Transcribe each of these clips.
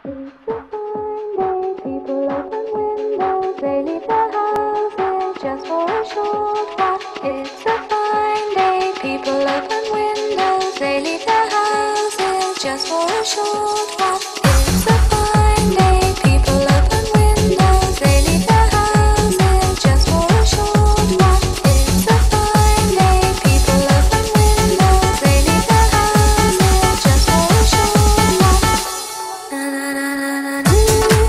People open windows, they leave their houses just for a short while. It's a fine day. People open windows, they leave their houses just for a short while. It's a fine day. People open windows, they leave their houses just for a short while. It's a fine day. People open windows, they leave their houses just for a short while. Na na na na na.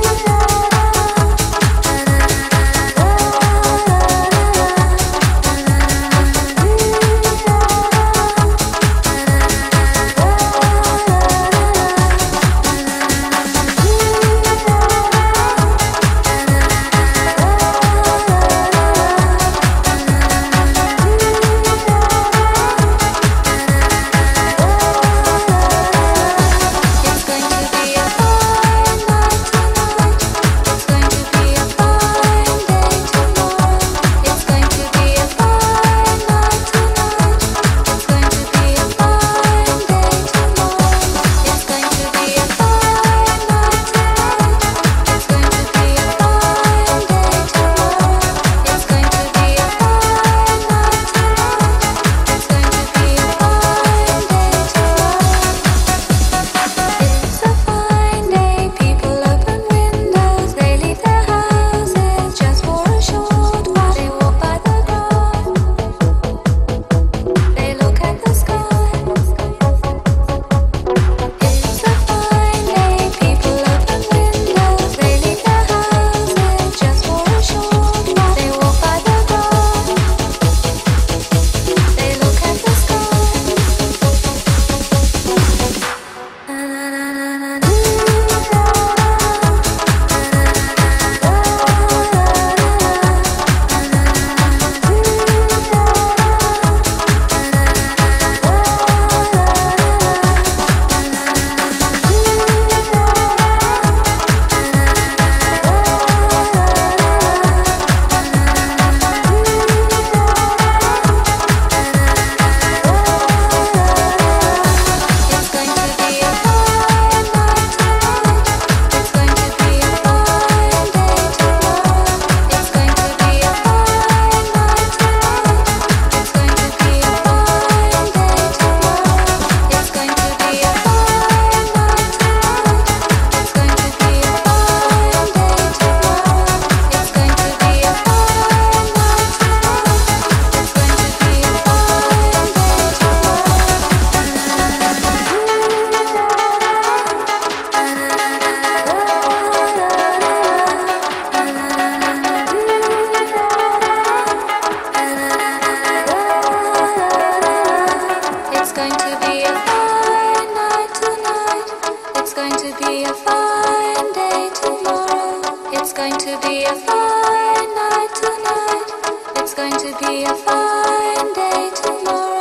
It's going to be a fine night tonight. It's going to be a fine day tomorrow.